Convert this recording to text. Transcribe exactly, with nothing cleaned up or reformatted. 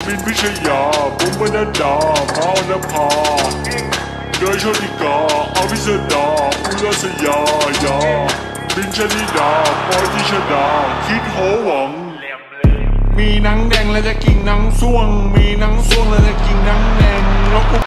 มินพิชยาบุ้มบรรดาพาวนภาเดยโชติกาอภิสดาอุลสยายาบินชนิดาปอยทิชดาคิดโหวังมีหนังแดงและจะกิ่งหนังส่วงมีหนังส่วงและจะกิ่งหนังแดงแล้ว